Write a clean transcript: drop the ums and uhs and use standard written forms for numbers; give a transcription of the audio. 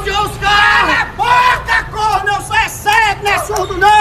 onde é os carros? Cala a boca, corno! Eu sou cego, não é surdo, não!